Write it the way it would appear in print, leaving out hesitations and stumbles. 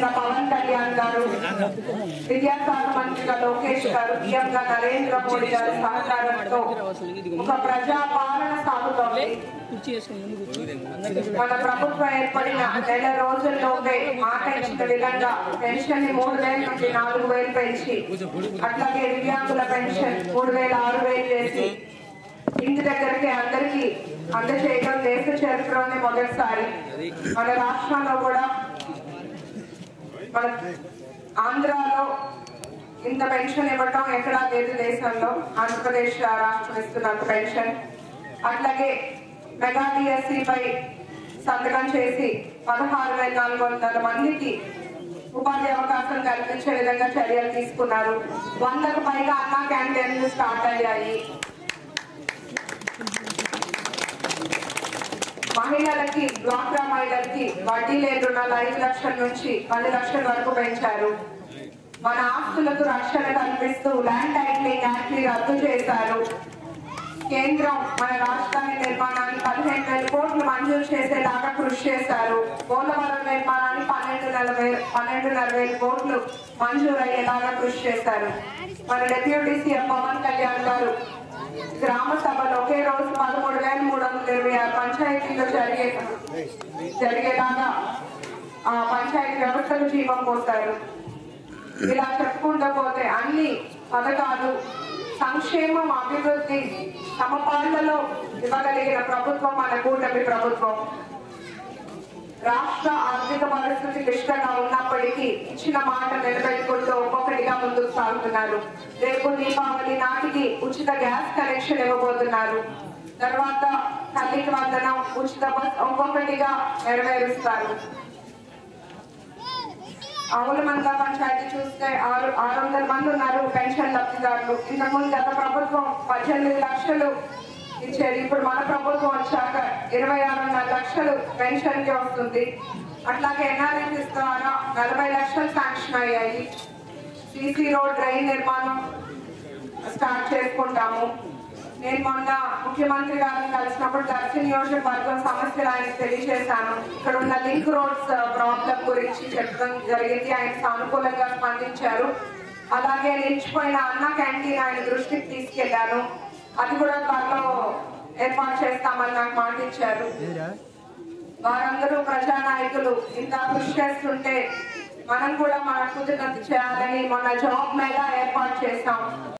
ముఖ్యమంత్రిగా పవన్ కళ్యాణ్ గారు, విద్యాశాఖ మంత్రిగా లోకేష్ గారు, సీఎంగా నరేంద్ర మోడీ గారి సహకారంతో ఒక ప్రజా పాలన సాగుతోంది. మన ప్రభుత్వం ఏర్పడిన నెల రోజుల్లోపే మాట ఇచ్చిన విధంగా పెన్షన్ ని 3,000 నుండి 4,000 పెంచి, అట్లాగే దివ్యాంగుల పెన్షన్ 3,000 6,000 చేసి ఇంటి దగ్గరికి అందరికీ అందజేయడం దేశ చరిత్రలోనే మొదటిసారి. మన రాష్ట్రంలో కూడా, మన ఆంధ్రాలో ఇంత పెన్షన్ ఇవ్వటం ఎక్కడా లేదు దేశంలో. ఆంధ్రప్రదేశ్ రాష్ట్రం ఇస్తున్నంత పెన్షన్. అట్లాగే మెగా డిఎస్సి పై సంతకం చేసి 16,400 మందికి ఉపాధి అవకాశం కల్పించే విధంగా చర్యలు తీసుకున్నారు. 100కు పైగా అన్నా క్యాంటీన్లు స్టార్ట్ అయ్యాయి. మహిళలకి, డ్వాక్రా మహిళలకి వడ్డీ లేని రుణాలు 5 లక్షల నుంచి 10 లక్షల వరకు పెంచారు. మన ఆస్తులకు రక్షణ కల్పిస్తూ ల్యాండ్ టైటిలింగ్ యాక్ట్ ని రద్దు చేశారు. కేంద్రం మన రాజధాని నిర్మాణానికి 15,000 కోట్లు మంజూరు చేసేలాగా కృషి చేశారు. పోలవరం నిర్మాణానికి 12,500 కోట్లు మంజూరు అయ్యేలాగా కృషి చేశారు. మన డిప్యూటీ సీఎం పవన్ కళ్యాణ్ గారు గ్రామ సభలో ఒకే రోజు 13,326 పంచాయతీలు జరిగేలాగా ఆ పంచాయతీ వ్యవస్థకు జీవం పోస్తారు. ఇలా చెప్పుకుంటూ పోతే అన్ని పథకాలు, సంక్షేమం, అభివృద్ధి సమపాళ్లలో ఇవ్వగలిగిన ప్రభుత్వం మన కూటమి ప్రభుత్వం. రాష్ట్ర ఆర్థిక పరిస్థితి క్లిష్టంగా ఉన్నప్పటికీ ఇచ్చిన మాట నిలబెట్టుకుంటూ ఒక్కొక్కటిగా ముందుకు సాగుతున్నారు. రేపు దీపావళి నాటికి ఉచిత గ్యాస్ కనెక్షన్ ఇవ్వబోతున్నారు. తర్వాత తల్లికి వందనం, ఉచిత బస్ ఒక్కొక్కటిగా నెరవేరుస్తారు. ఆవులమంద పంచాయతీ చూస్తే 600 మంది ఉన్నారు పెన్షన్ లబ్ధిదారులు. ఇంతకుముందు గత ప్రభుత్వం 18 లక్షలు ఇచ్చేది. ఇప్పుడు మన ప్రభుత్వం వచ్చాక 26.5 లక్షలు పెన్షన్ కి వస్తుంది. అట్లాగే ఎన్ఆర్ఎస్ ద్వారా 40 లక్షలు శాంక్షన్ అయ్యాయి. సిసి రోడ్, డ్రైన్ నిర్మాణం స్టార్ట్ చేసుకుంటాము. నేను మొన్న ముఖ్యమంత్రి గారిని కలిసినప్పుడు దర్శి నియోజకవర్గం సమస్యలు ఆయనకు తెలియజేశాను. ఇక్కడ ఉన్న లింక్ రోడ్స్ ప్రాబ్లం గురించి చెప్పడం జరిగింది. ఆయన సానుకూలంగా స్పందించారు. అలాగే నిలిచిపోయిన అన్నా క్యాంటీన్ ఆయన దృష్టికి తీసుకెళ్లాను. అది కూడా త్వరలో ఏర్పాటు చేస్తామని నాకు మాట ఇచ్చారు. వారందరూ ప్రజానాయకులు ఇంత కృషి చేస్తుంటే మనం కూడా మన కుదిరినది చేయాలని మొన్న జాబ్ మేళా ఏర్పాటు చేశాం.